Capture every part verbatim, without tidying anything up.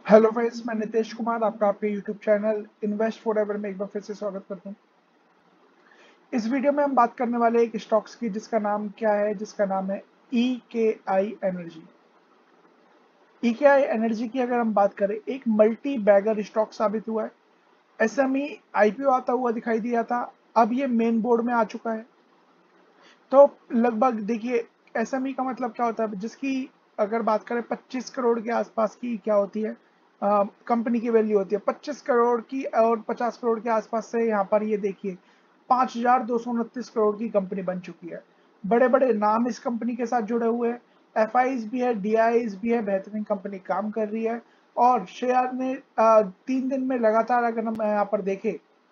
Hello friends, मैं नितेश कुमार आपका आपके यूट्यूब चैनल इन्वेस्ट फॉरएवर में एक बार फिर से स्वागत करता हूं। इस वीडियो में हम बात करने वाले एक स्टॉक्स की जिसका नाम क्या है जिसका नाम है ई के आई एनर्जी। ई के आई एनर्जी की अगर हम बात करें, एक मल्टी बैगर स्टॉक साबित हुआ है। S M E I P O आता हुआ दिखाई दिया था, अब ये मेन बोर्ड में आ चुका है। तो लगभग देखिए, एस एम ई का मतलब क्या होता है, जिसकी अगर बात करें पच्चीस करोड़ के आसपास की क्या होती है, कंपनी की वैल्यू होती है पच्चीस करोड़ की, और पचास करोड़ के आसपास से यहाँ पर ये देखिए पाँच हजार दो सौ उनतीस करोड़ की कंपनी बन चुकी है। बड़े बड़े नाम इस कंपनी के साथ जुड़े हुए हैं, एफ आईज भी है, डी आईज भी है, बेहतरीन कंपनी काम कर रही है। और शेयर ने अ, तीन दिन में लगातार अगर हम यहाँ पर देखें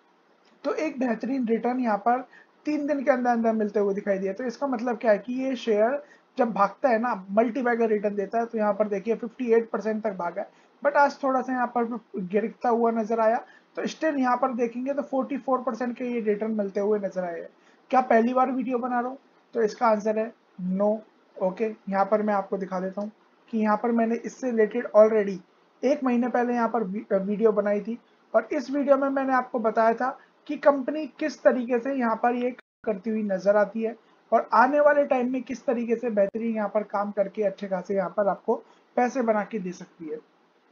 तो एक बेहतरीन रिटर्न यहाँ पर तीन दिन के अंदर अंदर मिलते हुए दिखाई दिया। तो इसका मतलब क्या है कि ये शेयर जब भागता है ना, मल्टी बैगर रिटर्न देता है। तो यहाँ पर देखिए अट्ठावन परसेंट तक भागा है, बट आज थोड़ा सा यहाँ पर गिरता हुआ नजर आया। तो स्टिल यहाँ पर देखेंगे तो चौवालीस परसेंट के ये रिटर्न मिलते हुए नजर आए हैं। क्या पहली बार वीडियो बना रहा हूँ? तो इसका आंसर है नो। ओके, यहाँ पर मैं आपको दिखा देता हूँ कि यहाँ पर मैंने इससे रिलेटेड ऑलरेडी एक महीने पहले यहाँ पर वीडियो बनाई थी, और इस वीडियो में मैंने आपको बताया था कि कंपनी किस तरीके से यहाँ पर ये करती हुई नजर आती है, और आने वाले टाइम में किस तरीके से बेहतरीन यहाँ पर काम करके अच्छे खासे यहाँ पर आपको पैसे बना के दे सकती है।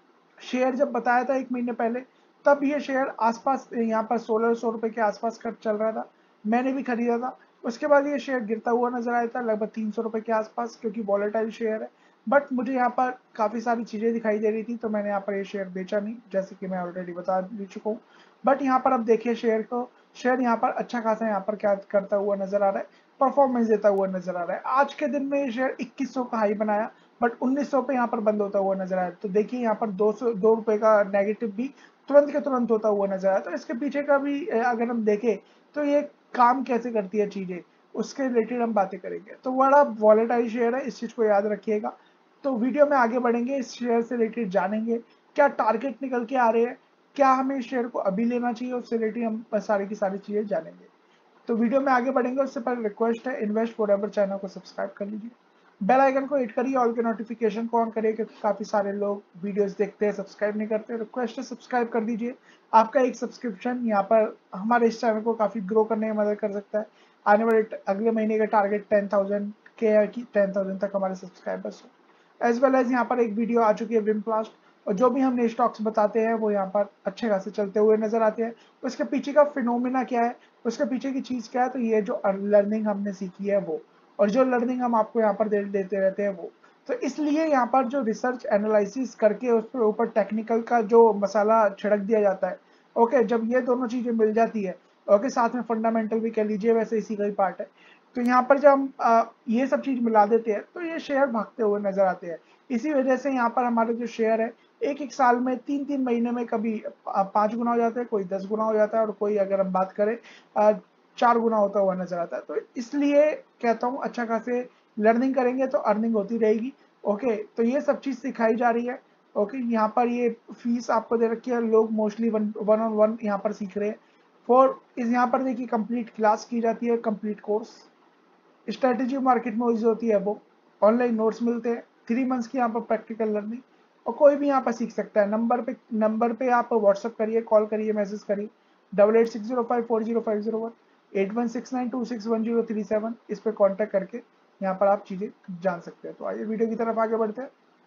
शेयर जब बताया था एक महीने पहले, तब ये शेयर आसपास यहाँ पर सोलह सौ रुपए के आसपास कर चल रहा था, मैंने भी खरीदा था। उसके बाद ये शेयर गिरता हुआ नजर आया था लगभग तीन सौ रुपए के आसपास, क्योंकि वॉलेटाइल शेयर है। बट मुझे यहाँ पर काफी सारी चीजें दिखाई दे रही थी, तो मैंने यहाँ पर ये शेयर बेचा नहीं, जैसे कि मैं ऑलरेडी बता भी चुका हूँ। बट यहाँ पर अब देखिए शेयर को, शेयर यहाँ पर अच्छा खासा यहाँ पर क्या करता हुआ नजर आ रहा है, परफॉर्मेंस देता हुआ नजर आ रहा है। आज के दिन में ये शेयर इक्कीस सौ का हाई बनाया, बट उन्नीस सौ पे यहाँ पर बंद होता हुआ नजर आया। तो देखिए यहाँ पर दो सौ दो रुपए का नेगेटिव भी तुरंत के तुरंत होता हुआ नजर आया। तो इसके पीछे का भी अगर हम देखें तो ये काम कैसे करती है चीजें, उसके रिलेटेड हम बातें करेंगे। तो बड़ा वॉलेटाइल शेयर है, इस चीज को याद रखिएगा। तो वीडियो में आगे बढ़ेंगे, इस शेयर से रिलेटेड जानेंगे क्या टारगेट निकल के आ रहे हैं, क्या हमें इस शेयर को अभी लेना चाहिए, उससे रिलेटेड हम सारी की सारी चीजें जानेंगे। तो वीडियो में आगे बढ़ेंगे उससे पहले रिक्वेस्ट है, इन्वेस्ट फॉरएवर चैनल को सब्सक्राइब कर लीजिए, बेल आइकन को हिट करिए, ऑल के नोटिफिकेशन को ऑन करिए, क्योंकि काफी सारे लोग वीडियोस देखते हैं सब्सक्राइब नहीं करते। रिक्वेस्ट है सब्सक्राइब कर दीजिए, आपका एक सब्सक्रिप्शन यहाँ पर हमारे इस चैनल को काफी ग्रो करने में मदद कर सकता है। आने वाले अगले महीने का टारगेट टेन थाउजेंड के है कि टेन थाउजेंड तक हमारे सब्सक्राइबर्स हो। एज वेल एज यहाँ पर एक वीडियो आ चुकी है विमप्लास्ट, और जो भी हमने स्टॉक्स बताते हैं वो यहाँ पर अच्छे खासे चलते हुए नजर आते हैं। उसके पीछे का फिनोमिना क्या है, उसके पीछे की चीज क्या है, तो ये जो लर्निंग हमने सीखी है वो, और जो लर्निंग हम आपको यहाँ पर दे, देते रहते हैं वो। तो इसलिए यहाँ पर जो रिसर्च एनालिसिस करके उसके ऊपर टेक्निकल का जो मसाला छिड़क दिया जाता है, ओके, जब ये दोनों चीजें मिल जाती है, ओके, साथ में फंडामेंटल भी कह लीजिए, वैसे इसी का ही पार्ट है। तो यहाँ पर जब हम आ, ये सब चीज मिला देते हैं तो ये शेयर भागते हुए नजर आते हैं। इसी वजह से यहाँ पर हमारे जो शेयर है, एक एक साल में तीन तीन महीने में कभी पांच गुना हो जाता है, कोई दस गुना हो जाता है, और कोई अगर हम बात करें चार गुना होता हुआ नजर आता है। तो इसलिए कहता हूँ अच्छा खासे लर्निंग करेंगे तो अर्निंग होती रहेगी। ओके, तो ये सब चीज सिखाई जा रही है। ओके, यहाँ पर ये फीस आपको दे रखी है, लोग mostly one one on one यहाँ पर सीख रहे हैं। फोर इस यहाँ पर देखिए कंप्लीट क्लास की जाती है, कंप्लीट कोर्स। स्ट्रेटेजी मार्केट में यूज होती है वो, ऑनलाइन नोट्स मिलते हैं, थ्री मंथ्स की यहाँ पर प्रैक्टिकल लर्निंग, और कोई भी यहाँ पर सीख सकता है। नंबर पे नंबर पे आप व्हाट्सअप करिए, कॉल करिए, मैसेज करिए, double eight six zero five four zero five zero one eight one six nine two six one zero three seven इस पे कांटेक्ट करके यहाँ पर आप चीजें जान सकते हैं। तो आइए वीडियो की तरफ आगे बढ़ते हैं।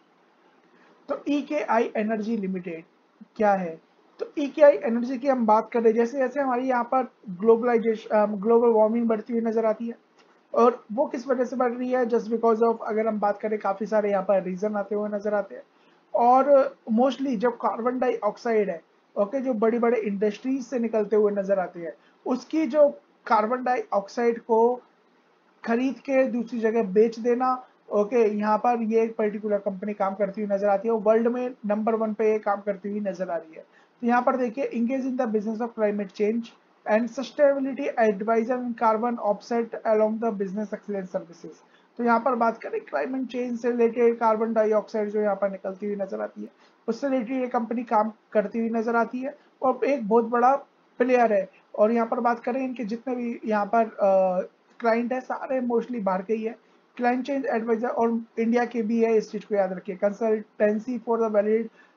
तो ई के आई एनर्जी लिमिटेड क्या है? तो ई के आई एनर्जी की हम बात करें, जैसे जैसे हमारी यहाँ पर ग्लोबलाइजेशन ग्लोबल वार्मिंग बढ़ती हुई नजर आती है, और वो किस वजह से बढ़ रही है, जस्ट बिकॉज ऑफ अगर हम बात करें काफी सारे यहाँ पर रीजन आते हुए नजर आते हैं। और मोस्टली जब कार्बन डाइऑक्साइड है, ओके, जो बड़ी बड़े इंडस्ट्रीज से निकलते हुए नजर आते हैं, उसकी जो कार्बन डाइऑक्साइड को खरीद के दूसरी जगह बेच देना, ओके, यहाँ पर ये एक पर्टिकुलर कंपनी काम करती हुई नजर आती है, वर्ल्ड में नंबर वन पे ये काम करती हुई नजर आ रही है। तो यहाँ पर देखिए, engage in the business of climate change and sustainability advisor in carbon offset along the business excellence services. तो यहाँ पर बात करें क्लाइमेट चेंज से रिलेटेड, कार्बन डाइऑक्साइड जो यहाँ पर निकलती हुई नजर आती है, उससे रिलेटेड ये कंपनी काम करती हुई नजर आती है, और एक बहुत बड़ा प्लेयर है। और यहाँ पर बात करें इनके जितने भी यहाँ पर क्लाइंट है, सारे मोस्टली बाहर के ही है। क्लाइंट चेंज एडवाइजर और इंडिया के भी है, इस चीज को याद रखिए। Consultancy for the valid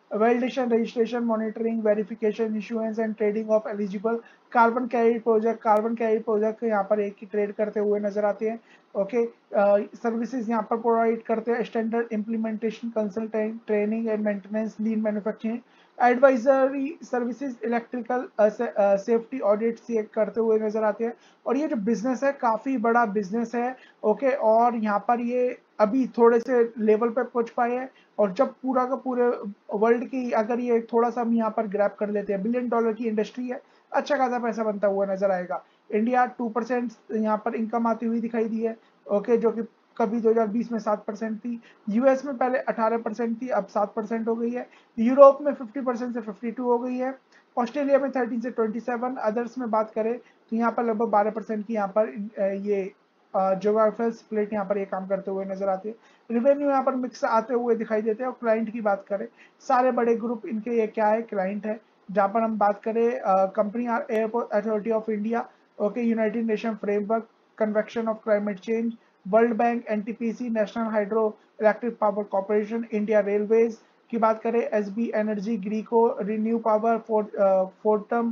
validation, registration, monitoring, verification, issuance and trading of eligible carbon credit project. Carbon credit project यहाँ पर एक ही ट्रेड करते हुए नजर आते हैं। ओके, सर्विसेज यहाँ पर प्रोवाइड करते हैं, standard implementation, consultant, training and maintenance, lean manufacturing, advisory services, electrical safety audit से करते हुए नजर आते हैं। और ये जो बिजनेस है काफी बड़ा बिजनेस है। ओके, और यहाँ पर ये अभी थोड़े से लेवल पे पहुंच पाए हैं, और जब पूरा का पूरे वर्ल्ड की अगर ये थोड़ा सा हम यहाँ पर ग्रैब कर लेते हैं, बिलियन डॉलर की इंडस्ट्री है, अच्छा खासा पैसा बनता हुआ नजर आएगा। इंडिया टू परसेंट यहाँ पर इनकम आती हुई दिखाई दी है। ओके, जो कि कभी दो हज़ार बीस में सात परसेंट थी। यूएस में पहले अठारह परसेंट थी, अब सात परसेंट हो गई है। यूरोप में फिफ्टी परसेंट से फिफ्टी टू हो गई है। ऑस्ट्रेलिया में थर्टीन से ट्वेंटी सेवन। अदर्स में बात करें तो यहाँ पर लगभग बारह परसेंट की यहाँ पर ये जोग्राफिकल स्प्लिट यहाँ पर ये काम करते हुए नजर आते हैं। रिवेन्यू यहाँ पर मिक्स आते हुए दिखाई देते हैं। और क्लाइंट की बात करें, सारे बड़े ग्रुप इनके ये क्या है, क्लाइंट है। जहाँ पर हम बात करें, company are airport authority of India, okay, united nation framework, convection of climate change, world bank, NTPC, national hydro electric power corporation, India railways की बात करें, SB energy, Greenko, renew power, Fortum,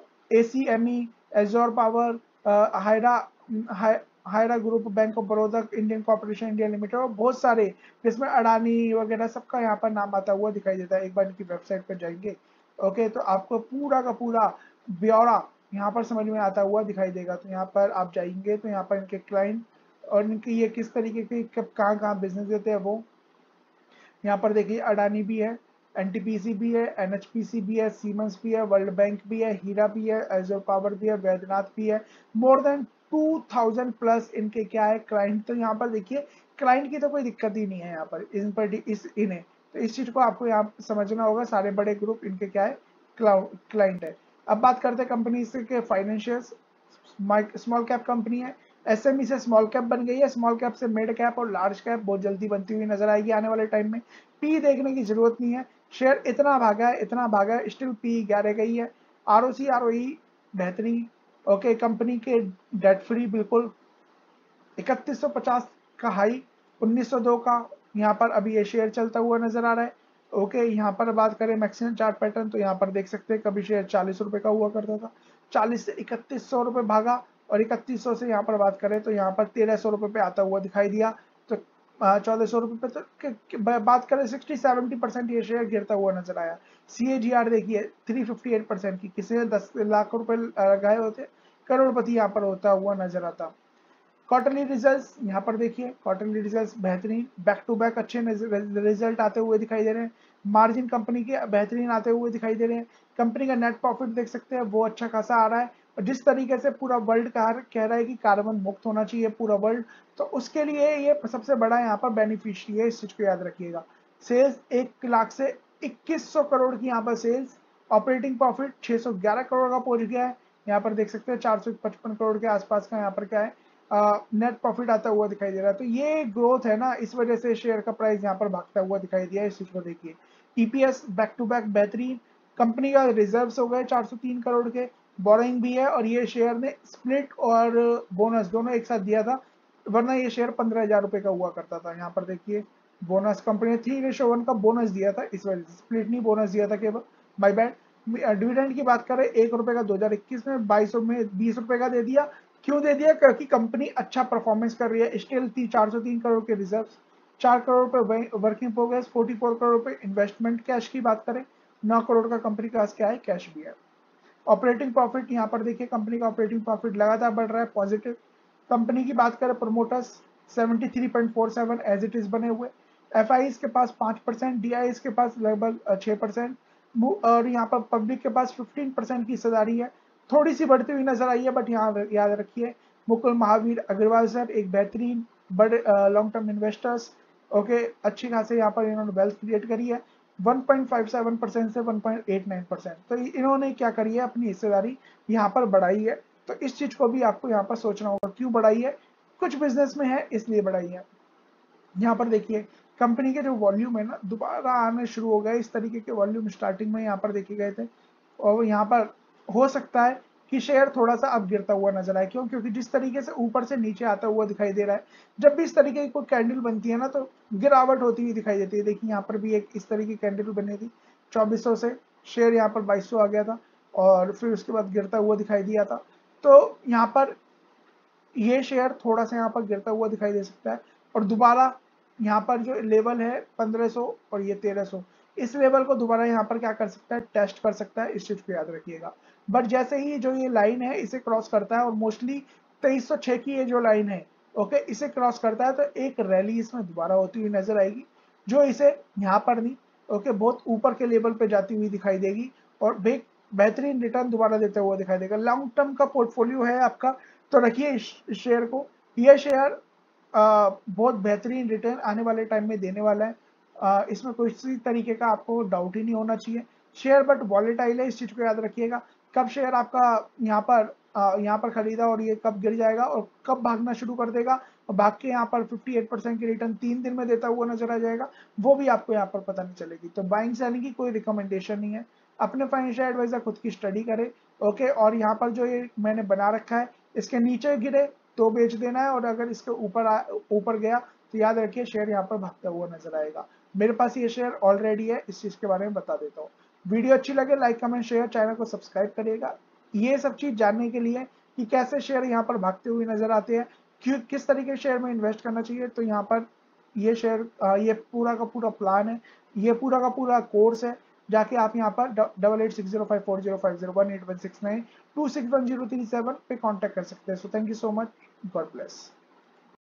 ACME, Azure power, हायरा हायरा group, bank of Baroda, Indian corporation India limited, और बहुत सारे जिसमें अडानी वगैरह सबका यहाँ पर नाम आता हुआ दिखाई देता है। एक बार इनकी वेबसाइट पर जाएंगे, ओके, तो आपको पूरा का पूरा ब्यौरा यहाँ पर समझ में आता हुआ दिखाई देगा। तो यहाँ पर आप जाएंगे तो यहाँ पर इनके क्लाइंट और इनकी ये किस तरीके के कब कहाँ कहाँ बिजनेस देते हैं वो यहाँ पर देखिए। अडानी भी है, एनटीपीसी भी है, एनएचपीसी भी है, सीमेंस भी है, वर्ल्ड बैंक भी है, हीरा भी है, एजोर पावर भी है, वैद्यनाथ भी है। More than two thousand plus इनके क्या है क्लाइंट। तो यहाँ पर देखिए क्लाइंट की तो कोई दिक्कत ही नहीं है यहाँ पर इन पर इस इन्हें। तो इस चीज को आपको यहाँ समझना होगा, सारे बड़े ग्रुप इनके क्या है, क्लाइंट है। अब बात करते हैं कंपनी के फाइनेंशियल्स। स्मॉल कैप कंपनी है, एसएमई से स्मॉल कैप बन गई है, स्मॉल कैप से मिड कैप और लार्ज कैप बहुत जल्दी बनती हुई नजर आएगी आने वाले टाइम में। पी देखने की जरूरत नहीं है, शेयर इतना भागा है इतना भागा है, स्टिल पी ग्यारह गई है। आरओसी आरओई बेहतरीन। ओके, कंपनी के डेट फ्री बिल्कुल। इकतीस सौ पचास का हाई, उन्नीस सौ दो का यहाँ पर अभी ये शेयर चलता हुआ नजर आ रहा है। ओके, यहाँ पर बात करें मैक्सिमम चार्ट पैटर्न, तो यहाँ पर देख सकते हैं कभी शेयर चालीस रुपए का हुआ करता था, चालीस से इकतीस सौ रुपए भागा, और इकतीस सौ से यहाँ पर बात करें तो यहाँ पर तेरह सौ रुपए पे आता हुआ दिखाई दिया। तो चौदह सौ रुपए पे तो बात करें सिक्सटी सेवेंटी परसेंट ये शेयर गिरता हुआ नजर आया। सी ए जी आर देखिए थ्री फिफ्टी एट परसेंट की, किसी ने दस लाख रुपए लगाए होते करोड़पति यहाँ पर होता हुआ नजर आता। क्वार्टरली रिजल्ट्स यहाँ पर देखिए, क्वार्टरली रिजल्ट्स बेहतरीन, बैक टू बैक अच्छे रिजल्ट आते हुए दिखाई दे रहे हैं। मार्जिन कंपनी के बेहतरीन आते हुए दिखाई दे रहे हैं। कंपनी का नेट प्रॉफिट देख सकते हैं वो अच्छा खासा आ रहा है। और जिस तरीके से पूरा वर्ल्ड कह रहा है कि कार्बन मुक्त होना चाहिए पूरा वर्ल्ड, तो उसके लिए ये सबसे बड़ा यहाँ पर बेनिफिशियरी है, इस चीज को याद रखिएगा। सेल्स एक लाख से इक्कीस सौ करोड़ की यहाँ पर सेल्स। ऑपरेटिंग प्रॉफिट छह सौ ग्यारह करोड़ का पहुंच गया है। यहाँ पर देख सकते हैं चार सौ पचपन करोड़ के आसपास का यहाँ पर क्या है नेट प्रॉफिट आता हुआ दिखाई दे रहा है। तो ये ग्रोथ है ना, इस वजह से शेयर का प्राइस यहाँ पर भागता हुआ दिखाई दिया है। इस चीज को देखिए, ईपीएस बैक टू बैक बेहतरीन। कंपनी का रिजर्व्स हो गए चार सौ तीन करोड़ के, बोरोइंग भी है, और ये शेयर ने स्प्लिट और बोनस दोनों एक साथ दिया था, वरना ये शेयर पंद्रह हजार रुपए का हुआ करता था। यहाँ पर देखिए बोनस कंपनी ने थ्री रेशो वन का बोनस दिया था, इस वजह से स्प्लिट नहीं बोनस दिया था केवल, बाय बैड। डिविडेंड की बात करें एक रुपए का दो हजार इक्कीस में, बाईस में बीस रुपए का दे दिया। क्यों दे दिया? क्योंकि कंपनी अच्छा परफॉर्मेंस कर रही है। स्टिल थी चार सौ तीन करोड़ के रिजर्व, चार करोड़ रुपए वर्किंग प्रोग्रेस, चौवालीस करोड़ रुपए इन्वेस्टमेंट। कैश की बात करें नौ करोड़ का कंपनी के पास क्या है, कैश भी है। ऑपरेटिंग प्रॉफिट यहाँ पर देखिए, कंपनी का ऑपरेटिंग प्रॉफिट लगातार बढ़ रहा है, पॉजिटिव। कंपनी की बात करें प्रमोटर्स तिहत्तर point four seven as it is बने हुए। एफ आई के पास पाँच परसेंट, डी आई के पास लगभग छह परसेंट, और यहाँ पर पब्लिक के पास पंद्रह परसेंट की हिस्सेदारी है। थोड़ी सी बढ़ती हुई नजर आई है, बट यहाँ याद रखिए मुकुल महावीर अग्रवाल सर एक बेहतरीन बड़े लॉन्ग टर्म इन्वेस्टर्स, ओके, अच्छी खासी यहाँ पर इन्होंने वेल्थ क्रिएट करी है। One point five seven percent से one point eight nine percent, तो इन्होंने क्या करी है, अपनी हिस्सेदारी यहाँ पर बढ़ाई है। तो इस चीज को भी आपको यहाँ पर सोचना होगा, क्यों बढ़ाई है, कुछ बिजनेस में है इसलिए बढ़ाई है। यहाँ पर देखिए कंपनी के जो वॉल्यूम है ना दोबारा आने शुरू हो गए, इस तरीके के वॉल्यूम स्टार्टिंग में यहाँ पर देखे गए थे, और यहाँ पर हो सकता है कि शेयर थोड़ा सा अब गिरता हुआ नजर आए। क्यों? क्योंकि जिस तरीके से ऊपर से नीचे आता हुआ दिखाई दे रहा है, जब भी इस तरीके की कोई कैंडल बनती है ना तो गिरावट होती हुई दिखाई देती है। देखिए यहाँ पर भी एक इस तरीके की कैंडल बनी थी, चौबीस सौ से शेयर यहाँ पर बाईस सौ आ गया था और फिर उसके बाद गिरता हुआ दिखाई दिया था। तो यहाँ पर ये शेयर थोड़ा सा यहाँ पर गिरता हुआ दिखाई दे सकता है और दोबारा यहाँ पर जो लेवल है पंद्रह सौ और ये तेरह सौ, इस लेवल को दोबारा यहाँ पर क्या कर सकता है, टेस्ट कर सकता है। इस चीज को याद रखिएगा। बट जैसे ही जो ये लाइन है इसे क्रॉस करता है और मोस्टली तेईस सौ छह की ये जो लाइन है ओके इसे क्रॉस करता है तो एक रैली इसमें दोबारा होती हुई नजर आएगी जो इसे यहाँ पर नहीं ओके बहुत ऊपर के लेवल पे जाती हुई दिखाई देगी और बेहतरीन रिटर्न दोबारा देते हुए दिखाई देगा। लॉन्ग टर्म का पोर्टफोलियो है आपका तो रखिए इस शेयर को। यह शेयर बहुत बेहतरीन रिटर्न आने वाले टाइम में देने वाला है। आ, इसमें कोई तरीके का आपको डाउट ही नहीं होना चाहिए। शेयर बट वॉलेटाइल है, इस चीज को याद रखिएगा। कब शेयर आपका यहाँ पर आ, यहाँ पर खरीदा और ये कब गिर जाएगा और कब भागना शुरू कर देगा और भाग के यहाँ पर अट्ठावन परसेंट की रिटर्न तीन दिन में देता हुआ नजर आ जाएगा, वो भी आपको यहाँ पर पता नहीं चलेगी। तो बाइंग सेलिंग की कोई रिकमेंडेशन नहीं है। अपने फाइनेंशियल एडवाइजर खुद की स्टडी करे ओके। और यहाँ पर जो ये मैंने बना रखा है इसके नीचे गिरे तो बेच देना है और अगर इसके ऊपर ऊपर गया तो याद रखिए शेयर यहाँ पर भागता हुआ नजर आएगा। मेरे पास ये शेयर ऑलरेडी है, इस चीज के बारे में बता देता हूँ। वीडियो अच्छी लगे लाइक कमेंट शेयर, चैनल को सब्सक्राइब करिएगा ये सब चीज जानने के लिए कि कैसे शेयर यहाँ पर भागते हुए नजर आते हैं, क्यों किस तरीके शेयर में इन्वेस्ट करना चाहिए। तो यहाँ पर ये शेयर ये पूरा का पूरा प्लान है, ये पूरा का पूरा कोर्स है। जाके आप यहाँ पर double eight six zero five four zero five zero one eight one six nine two six one zero three seven पे कांटेक्ट कर सकते हैं। So thank you so much, God bless.